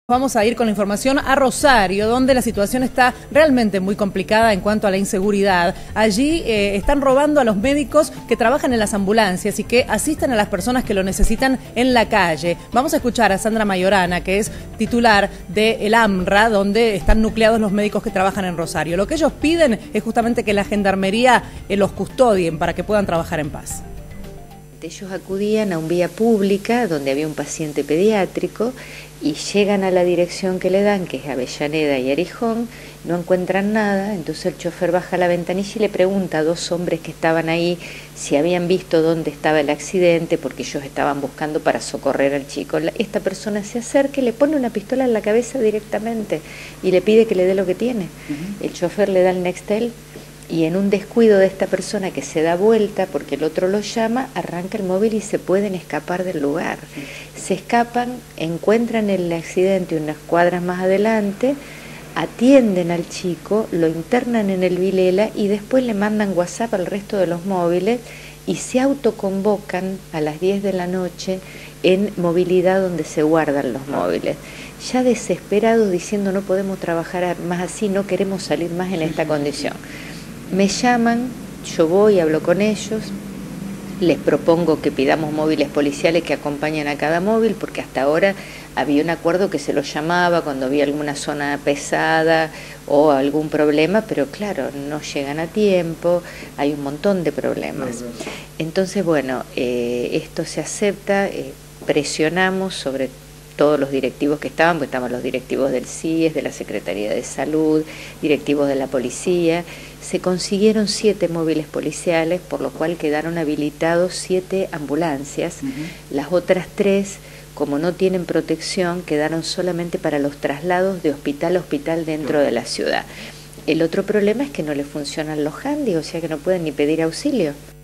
Vamos a ir con la información a Rosario, donde la situación está realmente muy complicada en cuanto a la inseguridad. Allí están robando a los médicos que trabajan en las ambulancias y que asisten a las personas que lo necesitan en la calle. Vamos a escuchar a Sandra Mayorana, que es titular del AMRA, donde están nucleados los médicos que trabajan en Rosario. Lo que ellos piden es justamente que la gendarmería los custodien para que puedan trabajar en paz. Ellos acudían a un vía pública donde había un paciente pediátrico y llegan a la dirección que le dan, que es Avellaneda y Arijón, no encuentran nada, entonces el chofer baja la ventanilla y le pregunta a dos hombres que estaban ahí si habían visto dónde estaba el accidente, porque ellos estaban buscando para socorrer al chico. Esta persona se acerca y le pone una pistola en la cabeza directamente y le pide que le dé lo que tiene. El chofer le da el Nextel y en un descuido de esta persona que se da vuelta porque el otro lo llama, arranca el móvil y se pueden escapar del lugar. Se escapan, encuentran el accidente unas cuadras más adelante, atienden al chico, lo internan en el Vilela y después le mandan WhatsApp al resto de los móviles y se autoconvocan a las 10 de la noche en movilidad donde se guardan los móviles. Ya desesperados diciendo no podemos trabajar más así, no queremos salir más en esta condición. Me llaman, yo voy, hablo con ellos, les propongo que pidamos móviles policiales que acompañen a cada móvil, porque hasta ahora había un acuerdo que se los llamaba cuando había alguna zona pesada o algún problema, pero claro, no llegan a tiempo, hay un montón de problemas. Entonces, bueno, esto se acepta, presionamos sobre todos los directivos que estaban, porque estaban los directivos del CIES, de la Secretaría de Salud, directivos de la policía. Se consiguieron 7 móviles policiales, por lo cual quedaron habilitados 7 ambulancias. Las otras 3, como no tienen protección, quedaron solamente para los traslados de hospital a hospital dentro de la ciudad. El otro problema es que no les funcionan los handys, o sea que no pueden ni pedir auxilio.